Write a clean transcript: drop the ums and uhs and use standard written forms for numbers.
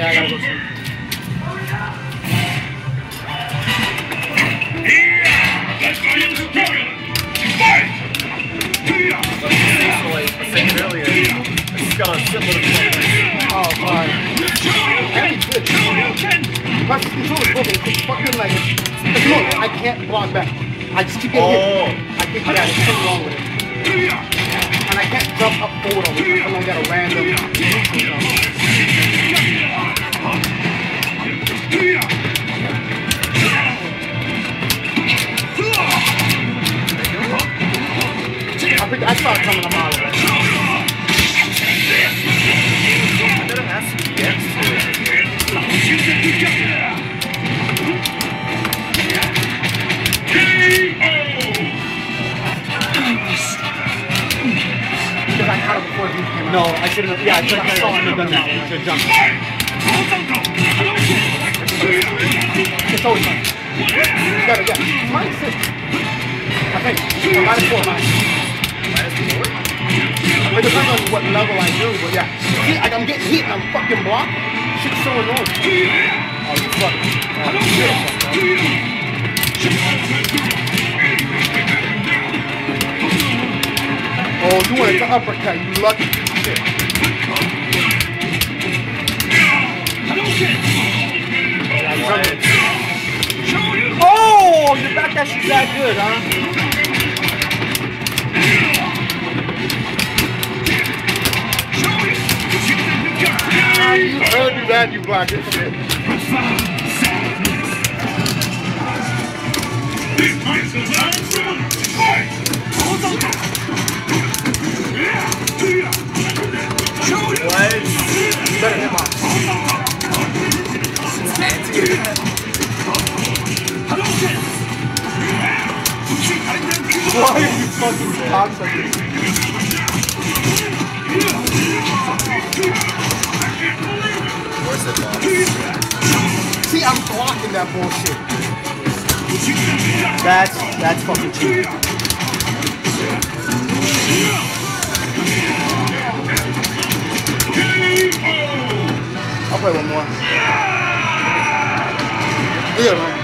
Yeah, I gotta go sleep. So like I said earlier, I just got a simple to oh, sorry. That's good. Plus, this control is broken. It's fucking like, look, I can't block back. I just keep getting hit. I think yeah, there's something wrong with it. And I can't jump up forward all the time. I don't get a random I saw it coming a mile away. That it has to be because I caught it before he came out. No, I should have. Yeah, I should have done that. I should have jumped. It's always fun. You gotta get -6. I think -4. -4. It depends on what level I do, but yeah. See, I'm getting hit and I'm fucking blocked. Shit's so annoying. Oh, you fucking. Oh, you wanted the uppercut, you lucky shit. Oh, you thought that shit's that good, huh? You heard me that, you blocked it. What? Better hit my. Why are you fucking cocksuckers? Where's the box? See, I'm blocking that bullshit. That's fucking cheap. I'll play one more. Yeah, man.